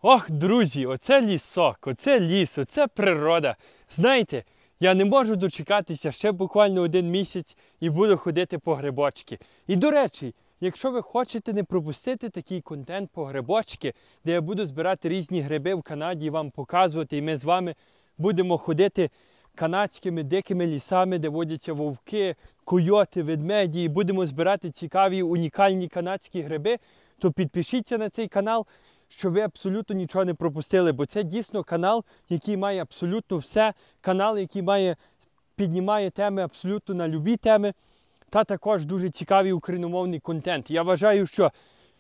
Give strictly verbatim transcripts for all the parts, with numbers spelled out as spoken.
Ох, друзі, оце лісок, оце ліс, оце природа. Знаєте, я не можу дочекатися ще буквально один місяць і буду ходити по грибочки. І до речі, якщо ви хочете не пропустити такий контент по грибочки, де я буду збирати різні гриби в Канаді і вам показувати, і ми з вами будемо ходити канадськими дикими лісами, де водяться вовки, койоти, ведмеді, і будемо збирати цікаві унікальні канадські гриби, то підпишіться на цей канал, щоб ви абсолютно нічого не пропустили, бо це дійсно канал, який має абсолютно все, канал, який має, піднімає теми абсолютно на любі теми, та також дуже цікавий україномовний контент. Я вважаю, що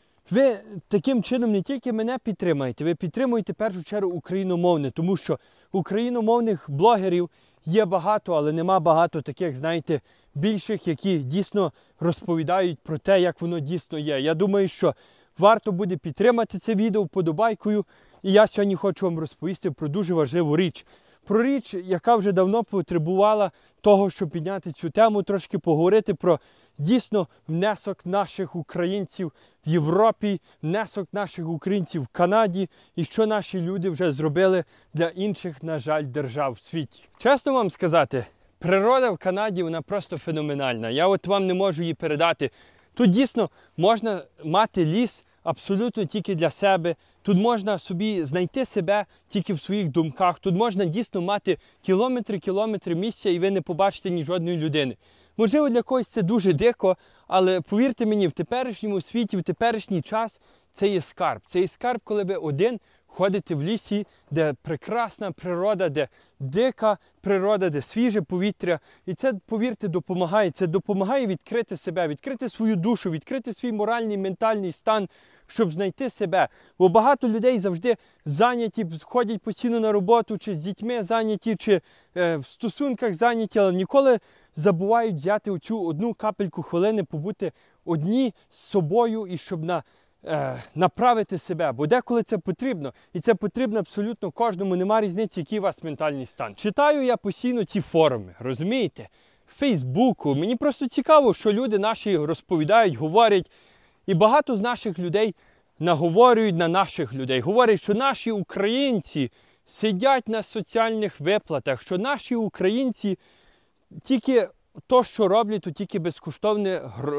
ви таким чином не тільки мене підтримаєте, ви підтримуєте в першу чергу україномовне, тому що україномовних блогерів є багато, але нема багато таких, знаєте, більших, які дійсно розповідають про те, як воно дійсно є. Я думаю, що варто буде підтримати це відео вподобайкою. І я сьогодні хочу вам розповісти про дуже важливу річ. Про річ, яка вже давно потребувала того, щоб підняти цю тему, трошки поговорити про дійсно внесок наших українців в Європі, внесок наших українців в Канаді і що наші люди вже зробили для інших, на жаль, держав в світі. Чесно вам сказати, природа в Канаді, вона просто феноменальна. Я от вам не можу її передати. Тут дійсно можна мати ліс абсолютно тільки для себе. Тут можна собі знайти себе тільки в своїх думках. Тут можна дійсно мати кілометри-кілометри місця і ви не побачите ні жодної людини. Можливо, для когось це дуже дико, але повірте мені, в теперішньому світі, в теперішній час це є скарб. Це є скарб, коли ви один ходите в лісі, де прекрасна природа, де дика природа, де свіже повітря. І це, повірте, допомагає. Це допомагає відкрити себе, відкрити свою душу, відкрити свій моральний, ментальний стан, щоб знайти себе. Бо багато людей завжди зайняті, ходять постійно на роботу, чи з дітьми зайняті, чи е, в стосунках зайняті, але ніколи забувають взяти оцю одну капельку хвилини, побути одні з собою і щоб на направити себе, бо деколи це потрібно, і це потрібно абсолютно кожному, нема різниці, який у вас ментальний стан. Читаю я постійно ці форуми, розумієте, в Фейсбуку, мені просто цікаво, що люди наші розповідають, говорять, і багато з наших людей наговорюють на наших людей, говорять, що наші українці сидять на соціальних виплатах, що наші українці тільки то, що роблять, то тільки безкоштовні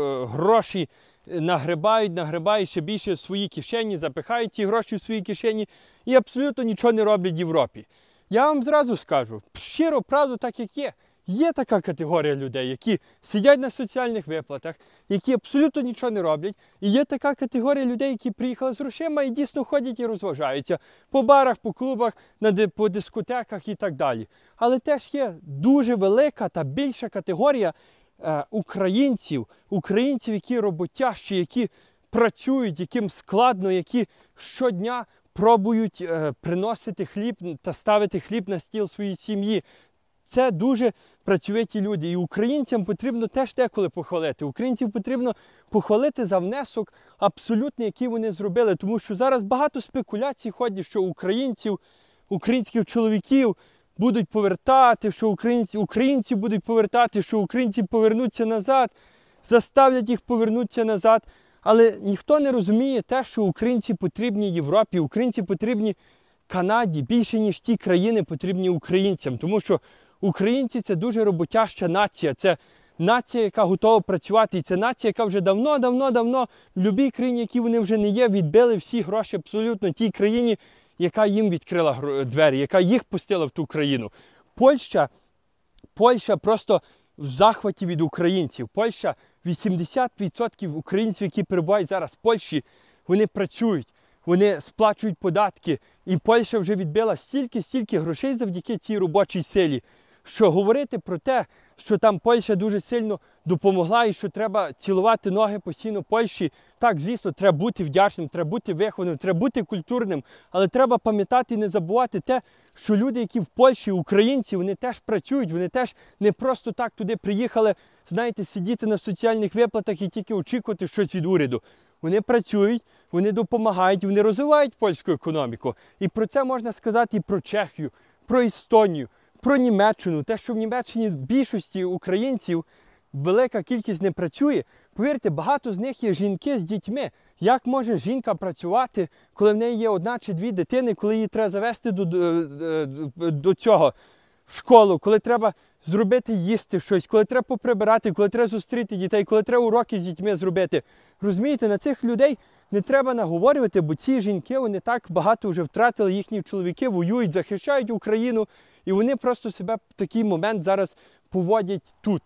гроші нагрибають, нагрибають ще більше в свої кишені, запихають ці гроші в свої кишені і абсолютно нічого не роблять в Європі. Я вам зразу скажу, щиро, правду, так як є. Є така категорія людей, які сидять на соціальних виплатах, які абсолютно нічого не роблять. І є така категорія людей, які приїхали з грошима і дійсно ходять і розважаються по барах, по клубах, по дискотеках і так далі. Але теж є дуже велика та більша категорія е, українців, українців, які роботящі, які працюють, яким складно, які щодня пробують е, приносити хліб та ставити хліб на стіл своїй сім'ї. Це дуже працьовиті люди. І українцям потрібно теж деколи похвалити. Українців потрібно похвалити за внесок абсолютно, який вони зробили. Тому що зараз багато спекуляцій ходять, що українців, українських чоловіків будуть повертати, що українці, українці будуть повертати, що українці повернуться назад, заставлять їх повернутися назад. Але ніхто не розуміє те, що українці потрібні Європі, українці потрібні Канаді, більше, ніж ті країни потрібні українцям. Тому що українці – це дуже роботяща нація, це нація, яка готова працювати, і це нація, яка вже давно-давно-давно в будь-якій країні, які вони вже не є, відбили всі гроші абсолютно тій країні, яка їм відкрила двері, яка їх пустила в ту країну. Польща, Польща просто в захваті від українців. Польща, вісімдесят відсотків українців, які перебувають зараз в Польщі, вони працюють. Вони сплачують податки, і Польща вже відбила стільки-стільки грошей завдяки цій робочій силі, що говорити про те, що там Польща дуже сильно допомогла і що треба цілувати ноги постійно Польщі, так, звісно, треба бути вдячним, треба бути вихованим, треба бути культурним, але треба пам'ятати і не забувати те, що люди, які в Польщі, українці, вони теж працюють, вони теж не просто так туди приїхали, знаєте, сидіти на соціальних виплатах і тільки очікувати щось від уряду. Вони працюють, вони допомагають, вони розвивають польську економіку. І про це можна сказати і про Чехію, про Естонію, про Німеччину. Те, що в Німеччині більшості українців велика кількість не працює, повірте, багато з них є жінки з дітьми, Як може жінка працювати, коли в неї є одна чи дві дитини, коли її треба завести до, до, до цього в школу, коли треба зробити їсти щось, коли треба поприбирати, коли треба зустріти дітей, коли треба уроки з дітьми зробити. Розумієте, на цих людей не треба наговорювати, бо ці жінки, вони так багато вже втратили, їхні чоловіки воюють, захищають Україну, і вони просто себе в такий момент зараз поводять тут.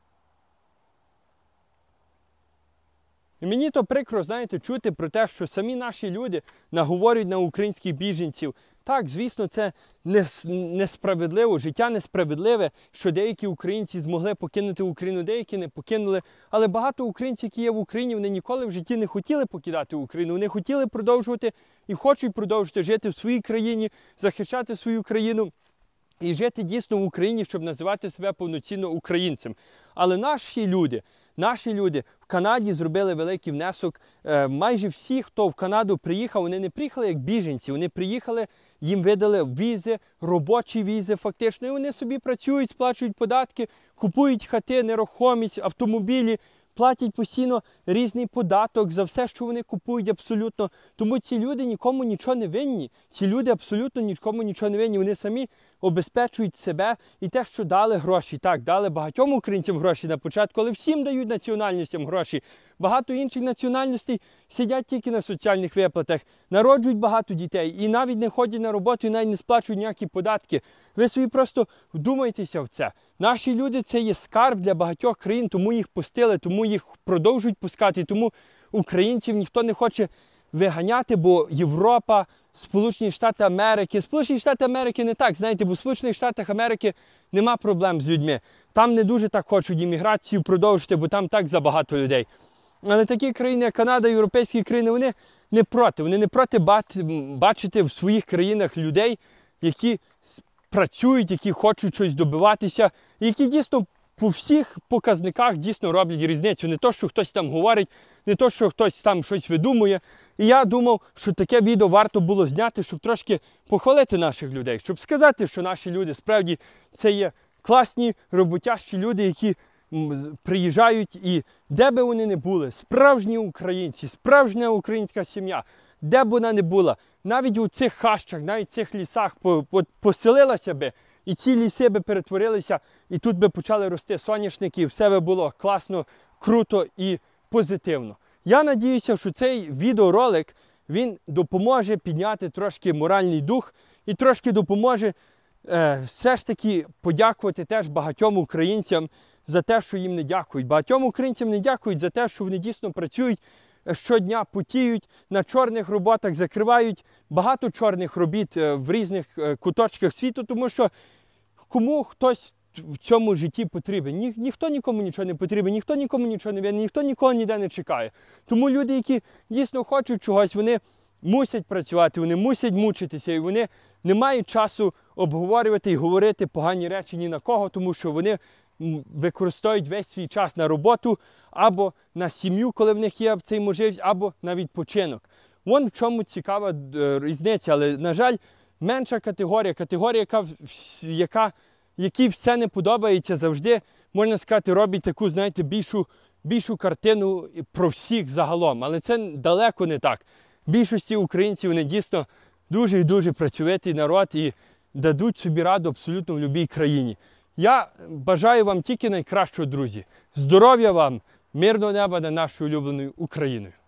І мені то прикро, знаєте, чути про те, що самі наші люди наговорюють на українських біженців. Так, звісно, це несправедливо, життя несправедливе, що деякі українці змогли покинути Україну, деякі не покинули. Але багато українців, які є в Україні, вони ніколи в житті не хотіли покидати Україну. Вони хотіли продовжувати і хочуть продовжувати жити в своїй країні, захищати свою країну і жити дійсно в Україні, щоб називати себе повноцінно українцем. Але наші люди, Наші люди в Канаді зробили великий внесок. Майже всі, хто в Канаду приїхав, вони не приїхали як біженці, вони приїхали, їм видали візи, робочі візи фактично, і вони собі працюють, сплачують податки, купують хати, нерухомість, автомобілі, платять постійно різний податок за все, що вони купують абсолютно. Тому ці люди нікому нічого не винні. Ці люди абсолютно нікому нічого не винні. Вони самі обезпечують себе і те, що дали гроші. Так, дали багатьом українцям гроші на початку, але всім дають національностям гроші. Багато інших національностей сидять тільки на соціальних виплатах, народжують багато дітей і навіть не ходять на роботу і навіть не сплачують ніякі податки. Ви собі просто вдумайтеся в це. Наші люди – це є скарб для багатьох країн, тому їх пустили, тому їх продовжують пускати, тому українців ніхто не хоче виганяти, бо Європа, Сполучені Штати Америки. Сполучені Штати Америки не так, знаєте, бо в Сполучених Штатах Америки нема проблем з людьми. Там не дуже так хочуть імміграцію продовжити, бо там так забагато людей. Але такі країни, як Канада, європейські країни, вони не проти. Вони не проти бачити в своїх країнах людей, які працюють, які хочуть щось добиватися, які дійсно по всіх показниках дійсно роблять різницю. Не то, що хтось там говорить, не то, що хтось там щось видумує. І я думав, що таке відео варто було зняти, щоб трошки похвалити наших людей, щоб сказати, що наші люди справді це є класні, роботящі люди, які приїжджають і де би вони не були, справжні українці, справжня українська сім'я, де б вона не була, навіть у цих хащах, навіть в цих лісах поселилася би, і ці ліси би перетворилися, і тут би почали рости соняшники, і все би було класно, круто і позитивно. Я надіюся, що цей відеоролик, він допоможе підняти трошки моральний дух і трошки допоможе е, все ж таки подякувати теж багатьом українцям за те, що їм не дякують. Багатьом українцям не дякують за те, що вони дійсно працюють, щодня потіють, на чорних роботах закривають багато чорних робіт в різних куточках світу, тому що кому хтось в цьому житті потрібен. Ні, ніхто нікому нічого не потрібен, ніхто нікому нічого не винен, ніхто нікого ніде не чекає. Тому люди, які дійсно хочуть чогось, вони мусять працювати, вони мусять мучитися, і вони не мають часу обговорювати і говорити погані речі ні на кого, тому що вони використовують весь свій час на роботу, або на сім'ю, коли в них є цей можливість, або на відпочинок. Вон в чому цікава різниця, але, на жаль, менша категорія, категорія, яка, яка, якій все не подобається, завжди, можна сказати, робить таку, знаєте, більшу, більшу картину про всіх загалом. Але це далеко не так. Більшості українців, вони дійсно дуже і дуже працьовитий народ і дадуть собі раду абсолютно в будь-якій країні. Я бажаю вам тільки найкращого, друзі. Здоров'я вам, мирного неба над нашою улюбленою Україною.